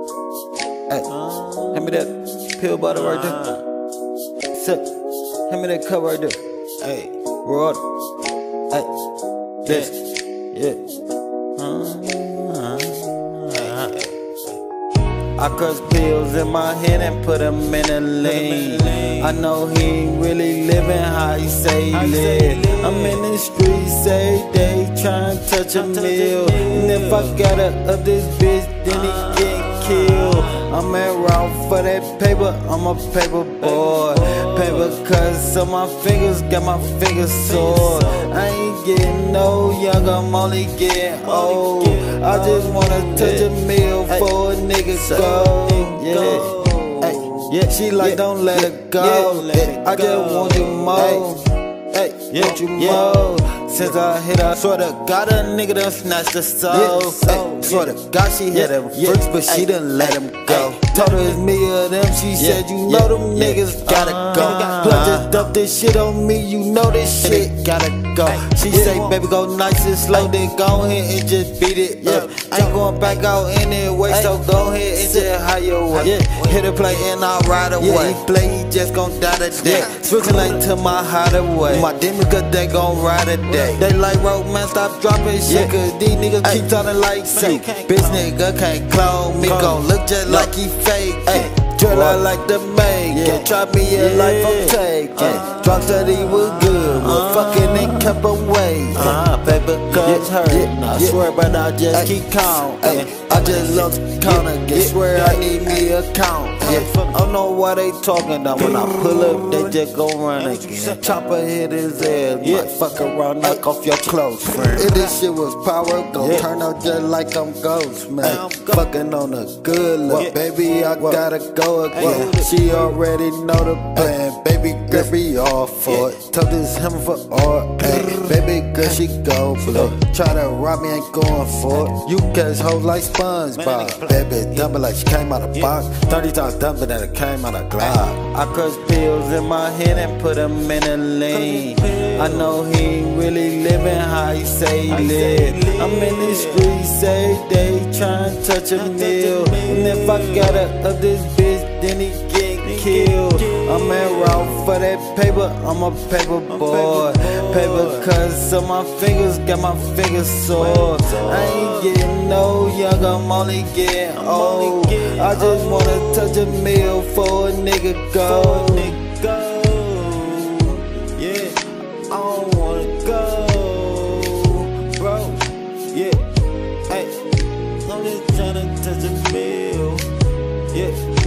Hey, hand me that pill bottle right there. Sip, hand me that cup right there. Hey, water. Hey, this, yeah. I crush pills in my head and put them in a lane. I know he ain't really living how he say he live. I'm in the streets every day trying to touch a meal. And if I gotta up this bitch, then he get killed. I'm at route for that paper, I'm a paper boy. Paper cuts on my fingers, got my fingers sore. I ain't getting no younger, I'm only getting old. I just wanna touch a meal for a nigga go. Yeah, hey, yeah, she like don't let it go. I just want you more. Hey, want you more. Since I hit her, swear to God a nigga done snatched the soul. Swear to God she hit them freaks, but she done let him go. Told her it's me or them, she said you know them niggas gotta go. Blood just dump this shit on me, you know this shit gotta go. She say baby go nice and slow, then go ahead and just beat it up. Ain't going back out anyway, so go ahead and just hire your way. Hit a play and I'll ride away. He play, he just gon' die today. Switching lane to my hideaway. My demons cause they gon' ride today. They like rope, man, stop dropping shit, cause these niggas keep talking like fake. Bitch nigga can't clone me, gon' look just like he fake. Drill out like the make, try me a life I'm taking. Drunk said he was good, but fucking ain't kept him waiting. Paper cuts hurt, I swear, but I just keep counting. I just love counting, I swear I need me a count. I don't know why they talking now. When I pull up, they just go run again. Chopper hit his ass, might fuck around, knock off your clothes, friend. If this shit was power, gon' turn out just like I'm Ghost, man. Fucking on a good look, baby, I gotta go again. She already know the plan, baby girl be all for it. Told this him for art, baby girl she go blow. Try to rob me, ain't going for it. You catch hoes like SpongeBob, baby dumb it like she came out of box. 30 times dumper than it came out of glass. I crush pills in my head and put them in a lane. I know he ain't really living how he say he live. I'm in the streets every day trying to touch a meal. And if I gotta up this bitch, then he get killed. I'm at route for that paper, I'm a paper boy. Paper cuts on my fingers, got my fingers sore. I ain't getting no younger, I'm only getting old. I just wanna touch a meal for a nigga go. Yeah, I don't wanna go, bro. Yeah, hey, I'm just tryna touch a meal. Yeah.